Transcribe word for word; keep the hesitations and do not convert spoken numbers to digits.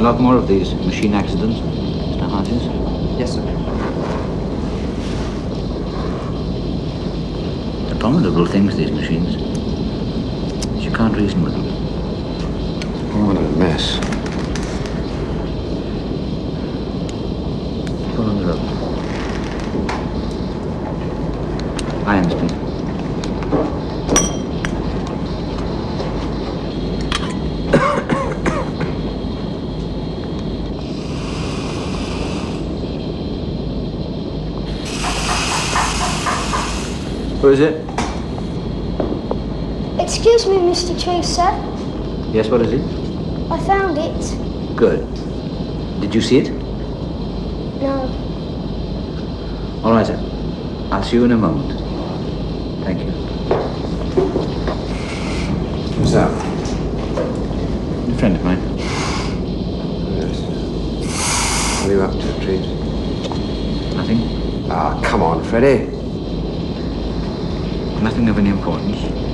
a lot more of these machine accidents, Mister Hodges? Yes, sir. Abominable things, these machines. You can't reason with them. Oh, what a mess. Pull on the rope. Irons, please. Who is it? Excuse me, Mister Treves, sir. Yes, what is it? I found it. Good. Did you see it? No. All right, sir. I'll see you in a moment. Thank you. Who's that? A friend of mine. Yes. What are you up to, Treves? Nothing. Ah, come on, Freddie. Nothing of any importance.